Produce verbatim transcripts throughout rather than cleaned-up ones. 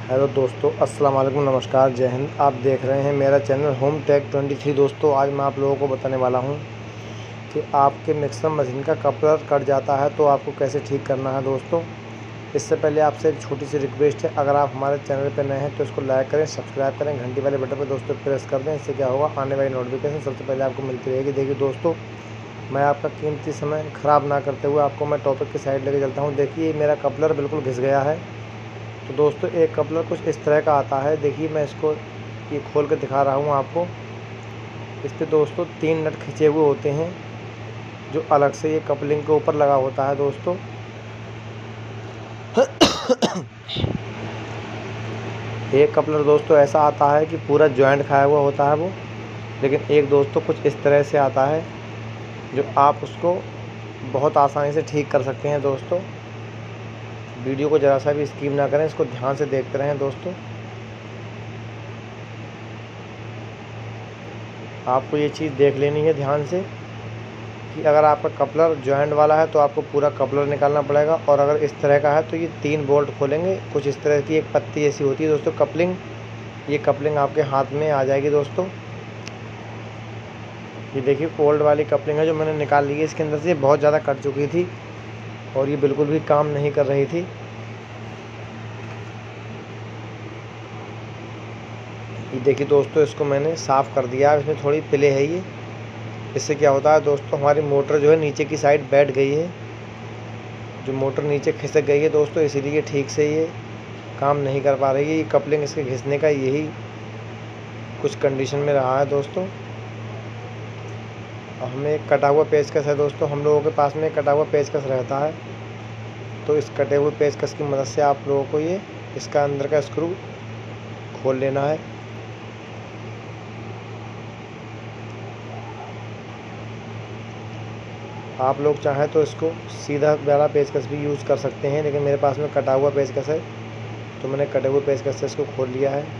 Hello दोस्तों, अस्सलाम वालेकुम, नमस्कार, जय हिंद। आप देख रहे हैं मेरा channel home tech twenty three. दोस्तों, आज मैं आप लोगों को बताने वाला हूं कि आपके मिक्सर मशीन का कपलर कट जाता है तो आपको कैसे ठीक करना है। दोस्तों, इससे पहले आपसे एक छोटी सी रिक्वेस्ट है, अगर आप हमारे चैनल पर नए हैं तो इसको लाइक करें, सब्सक्राइब करें, घंटी वाले बटन पर दोस्तों प्रेस कर दें। इससे क्या होगा, आने वाली नोटिफिकेशन सबसे पहले आपको मिलती रहेगी। देखिए दोस्तों, मैं आपका कीमती समय ख़राब ना करते हुए आपको मैं टॉपिक की साइड लेके चलता हूँ। देखिए, मेरा कपलर बिल्कुल घिस गया है। तो दोस्तों, एक कपलर कुछ इस तरह का आता है। देखिए, मैं इसको ये खोल कर दिखा रहा हूँ आपको। इस पे दोस्तों तीन नट खिंचे हुए होते हैं, जो अलग से ये कपलिंग के ऊपर लगा होता है। दोस्तों, एक कपलर दोस्तों ऐसा आता है कि पूरा जॉइंट खाया हुआ होता है वो, लेकिन एक दोस्तों कुछ इस तरह से आता है जो आप उसको बहुत आसानी से ठीक कर सकते हैं। दोस्तों, वीडियो को ज़रा सा भी स्किप ना करें, इसको ध्यान से देखते रहें। दोस्तों, आपको ये चीज़ देख लेनी है ध्यान से कि अगर आपका कपलर जॉइंट वाला है तो आपको पूरा कपलर निकालना पड़ेगा, और अगर इस तरह का है तो ये तीन बोल्ट खोलेंगे। कुछ इस तरह की एक पत्ती ऐसी होती है दोस्तों कपलिंग, ये कपलिंग आपके हाथ में आ जाएगी। दोस्तों, ये देखिए ओल्ड वाली कपलिंग है जो मैंने निकाल ली है। इसके अंदर से बहुत ज़्यादा कट चुकी थी और ये बिल्कुल भी काम नहीं कर रही थी। ये देखिए दोस्तों, इसको मैंने साफ़ कर दिया। इसमें थोड़ी पिले है ये। इससे क्या होता है दोस्तों, हमारी मोटर जो है नीचे की साइड बैठ गई है, जो मोटर नीचे खिसक गई है दोस्तों, इसीलिए ठीक से ये काम नहीं कर पा रही है। ये कपलिंग इसके घिसने का यही कुछ कंडीशन में रहा है। दोस्तों, हमें एक कटा हुआ पेचकस है। दोस्तों, हम लोगों के पास में कटा हुआ पेचकस रहता है, तो इस कटे हुए पेचकस की मदद से आप लोगों को ये इसका अंदर का स्क्रू खोल लेना है। आप लोग चाहें तो इसको सीधा वाला पेचकस भी यूज़ कर सकते हैं, लेकिन मेरे पास में कटा हुआ पेचकस है तो मैंने कटे हुए पेचकस से इसको खोल लिया है।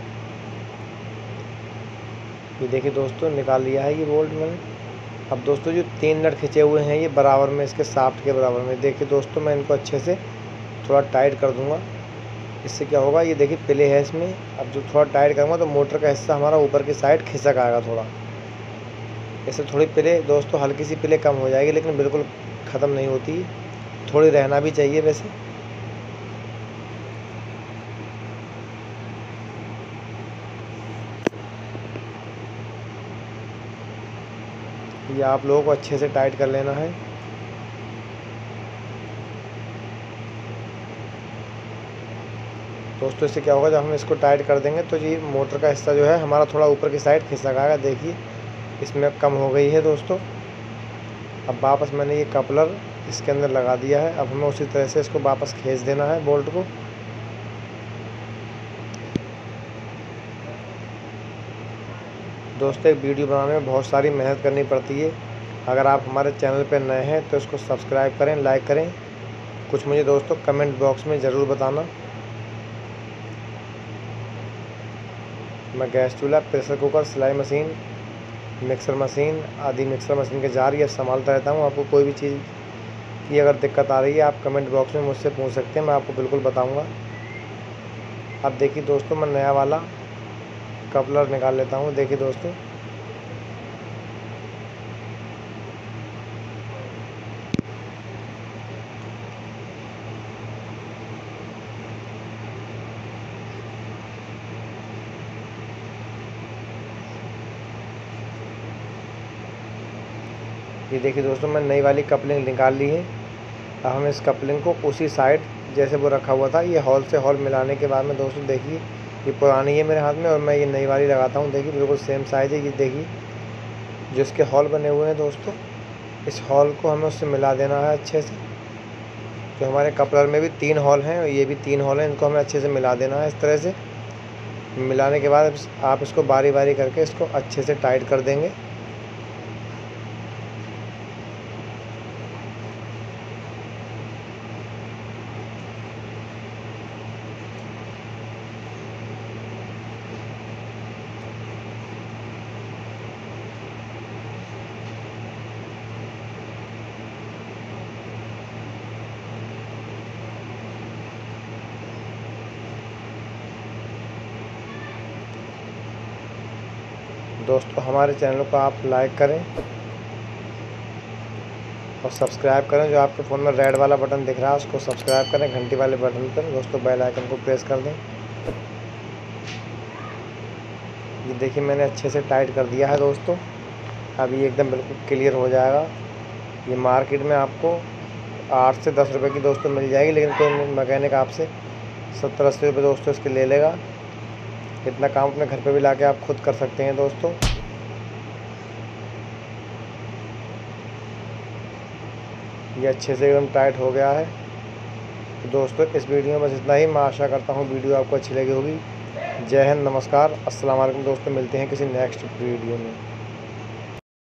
ये देखिए दोस्तों, निकाल लिया है ये बोल्ट मैंने। अब दोस्तों, जो तीन नट खिंचे हुए हैं ये बराबर में, इसके शाफ्ट के बराबर में, देखिए दोस्तों, मैं इनको अच्छे से थोड़ा टाइट कर दूँगा। इससे क्या होगा, ये देखिए पिले है इसमें। अब जो थोड़ा टाइट करूँगा तो मोटर का हिस्सा हमारा ऊपर की साइड खिसक आएगा थोड़ा। इससे थोड़ी पिले दोस्तों, हल्की सी पिले कम हो जाएगी, लेकिन बिल्कुल ख़त्म नहीं होती, थोड़ी रहना भी चाहिए वैसे। ये आप लोगों को अच्छे से टाइट कर लेना है। दोस्तों, इससे क्या होगा, जब हम इसको टाइट कर देंगे तो ये मोटर का हिस्सा जो है हमारा थोड़ा ऊपर की साइड खिसक आएगा। देखिए, इसमें कम हो गई है दोस्तों। अब वापस मैंने ये कपलर इसके अंदर लगा दिया है। अब हमें उसी तरह से इसको वापस खींच देना है बोल्ट को। दोस्तों, एक वीडियो बनाने में बहुत सारी मेहनत करनी पड़ती है। अगर आप हमारे चैनल पर नए हैं तो इसको सब्सक्राइब करें, लाइक करें। कुछ मुझे दोस्तों कमेंट बॉक्स में ज़रूर बताना। मैं गैस चूल्हा, प्रेशर कुकर, सिलाई मशीन, मिक्सर मशीन आदि मिक्सर मशीन के जार ये संभालता रहता हूँ। आपको कोई भी चीज़ की अगर दिक्कत आ रही है, आप कमेंट बॉक्स में मुझसे पूछ सकते हैं, मैं आपको बिल्कुल बताऊँगा। अब देखिए दोस्तों, मैं नया वाला कपलर निकाल लेता हूँ। देखिए दोस्तों, ये देखिए दोस्तों, मैं नई वाली कपलिंग निकाल ली है। अब हम इस कपलिंग को उसी साइड जैसे वो रखा हुआ था, ये हॉल से हॉल मिलाने के बाद में दोस्तों देखिए, ये पुरानी है मेरे हाथ में और मैं ये नई वाली लगाता हूँ। देखिए, बिल्कुल सेम साइज़ है। ये देखिए, जो इसके हॉल बने हुए हैं दोस्तों, इस हॉल को हमें उससे मिला देना है अच्छे से। जो हमारे कपलर में भी तीन हॉल हैं और ये भी तीन हॉल हैं, इनको हमें अच्छे से मिला देना है। इस तरह से मिलाने के बाद आप इसको बारी बारी करके इसको अच्छे से टाइट कर देंगे। दोस्तों हमारे चैनल को आप लाइक करें और सब्सक्राइब करें। जो आपके फ़ोन में रेड वाला बटन दिख रहा है उसको सब्सक्राइब करें, घंटी वाले बटन पर दोस्तों बेल आइकन को प्रेस कर दें। ये देखिए मैंने अच्छे से टाइट कर दिया है दोस्तों। अब ये एकदम बिल्कुल क्लियर हो जाएगा। ये मार्केट में आपको आठ से दस रुपए की दोस्तों मिल जाएगी, लेकिन कोई मैकेनिक आपसे सत्तर अस्सी रुपये दोस्तों इसके ले लेगा। इतना काम अपने घर पे भी लाके आप खुद कर सकते हैं दोस्तों। ये अच्छे से एकदम टाइट हो गया है। तो दोस्तों इस वीडियो में बस इतना ही। मैं आशा करता हूँ वीडियो आपको अच्छी लगी होगी। जय हिंद, नमस्कार, अस्सलाम वालेकुम दोस्तों। मिलते हैं किसी नेक्स्ट वीडियो में।